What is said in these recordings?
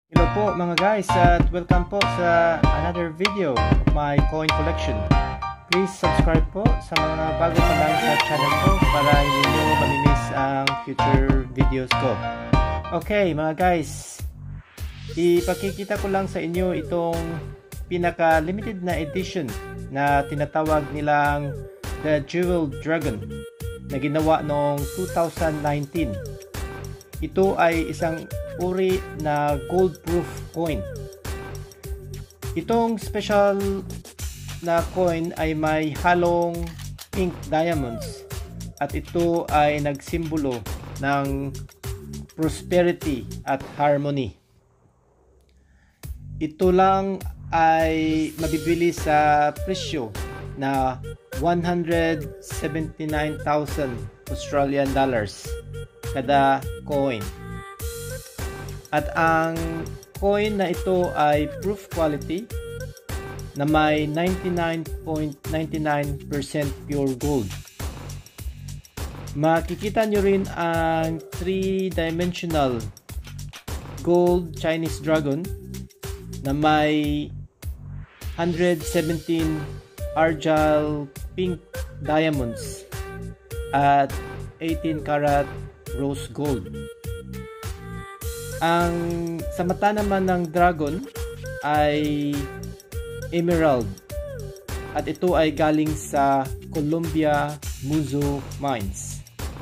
Hello po mga guys at welcome po sa another video of my coin collection. Please subscribe po sa mga bago pa lang sa channel ko para hindi nyo mamimiss ang future videos ko. Okay mga guys, ipakikita ko lang sa inyo itong pinaka limited na edition na tinatawag nilang The Jewel Dragon na ginawa noong 2019. Ito ay isang uri na gold proof coin. Itong special na coin ay may halong pink diamonds at ito ay nagsimbolo ng prosperity at harmony. Ito lang ay mabibili sa presyo na 179,000 Australian dollars kada coin. At ang coin na ito ay proof quality na may 99.99% pure gold. Makikita nyo rin ang 3-dimensional gold Chinese dragon na may 117 argyle pink diamonds at 18 karat rose gold. Ang sa mata naman ng dragon ay emerald at ito ay galing sa Columbia Muzo Mines.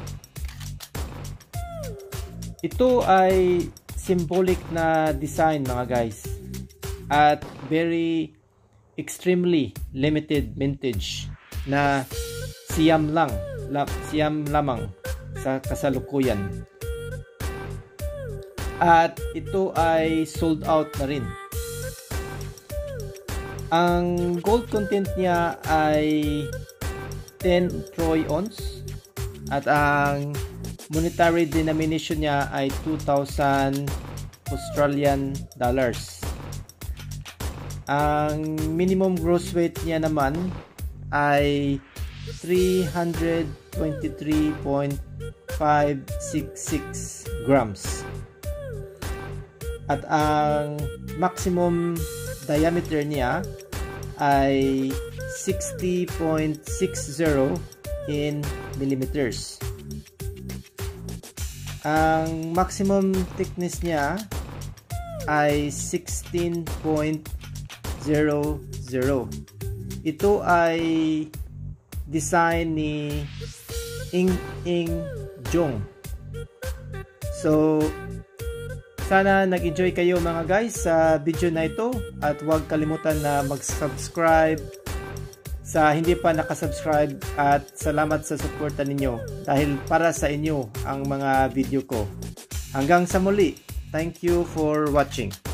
Ito ay symbolic na design mga guys at very extremely limited vintage na siyam lamang sa kasalukuyan. At ito ay sold out na rin. Ang gold content niya ay 10 troy ounce at ang monetary denomination niya ay 2,000 Australian dollars. Ang minimum gross weight niya naman ay 323.566 grams. At ang maximum diameter niya ay 60.60 in millimeters. Ang maximum thickness niya ay 16.00. Ito ay design ni Ing Jong. So sana nag-enjoy kayo mga guys sa video na ito at huwag kalimutan na mag-subscribe sa hindi pa nakasubscribe at salamat sa suporta ninyo dahil para sa inyo ang mga video ko. Hanggang sa muli, thank you for watching.